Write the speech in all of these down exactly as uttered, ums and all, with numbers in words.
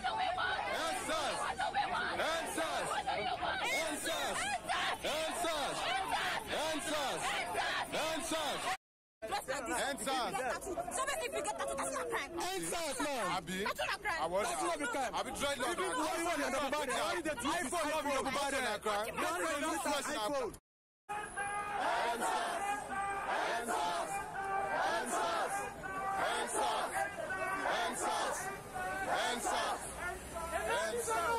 Answers! Answers! Answers! Answers! Answers! Answers! Answers! Somebody if you get tattoo, that's not a crime. Answers, man! Abi? That's not a crime. I was not a crime. Abi dreadlock. Abi iPhone love you, Abi crime. iPhone. Answers! Answers! Answers! Answers! Answers! Answers! Answers!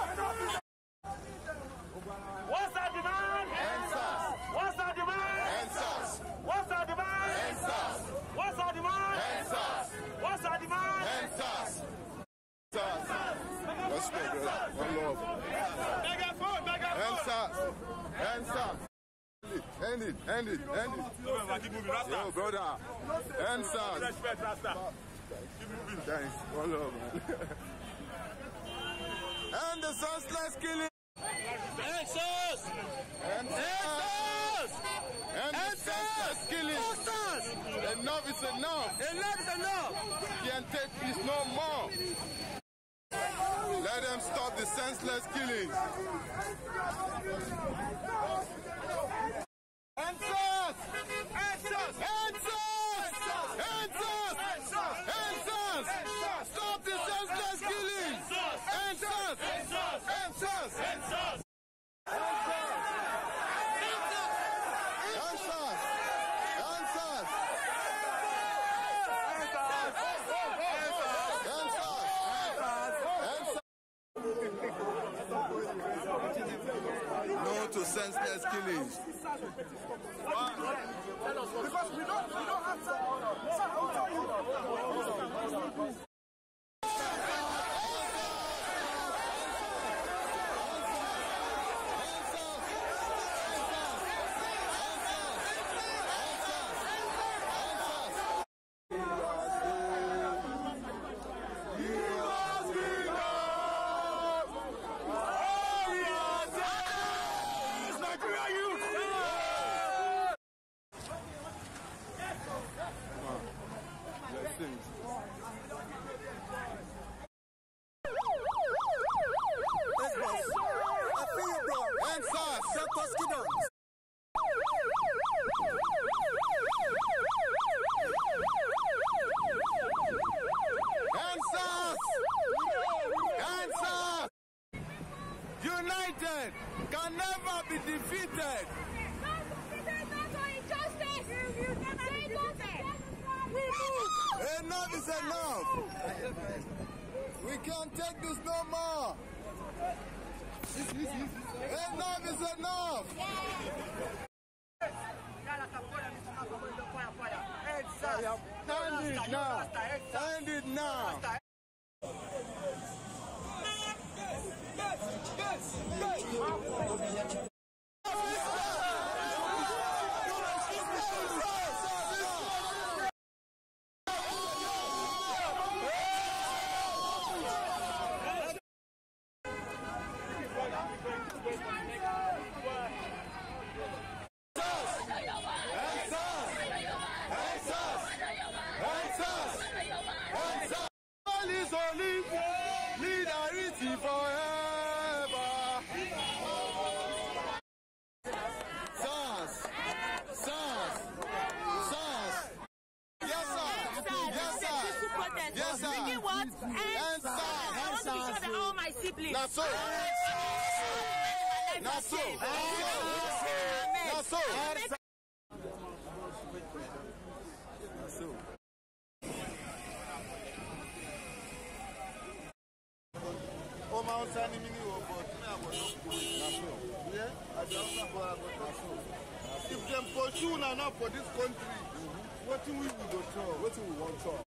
What's our demand? Answers! What's our demand? Answers! What's our demand? Answers! What's our demand? Answers! What's our demand? Answers! Answers! Respect, brother. One love. Megaphone, megaphone. Answers! Answers! End it, end it, end it. Yo, brother. Answers! Respect, Rasta. Keep moving. Thanks. One love, man. And the senseless killing. Answers! Answers! And the senseless killing. Enough is enough. Enough is enough. Can't take this no more. Let them stop the senseless killing. Answers! Answers! Answers! Answers! Answers! Stop the senseless killing! Answers! Answers! Answers! Answers! No to senseless killings. Because we don't, we don't have to. Sir, I'll tell you. United can never be defeated. Enough is enough. We can't take this no more. Enough is enough. End it now. End it now. Solidarity forever. SARS, SARS, SARS. Yes, sir. Yes, sir. Yes, sir. You what? And SARS. I want to be sure that all my siblings. That's so. That's so. That's so. That's so. Oh, my son, you know, but if them pursue now for this country, what do we do? What do we want to?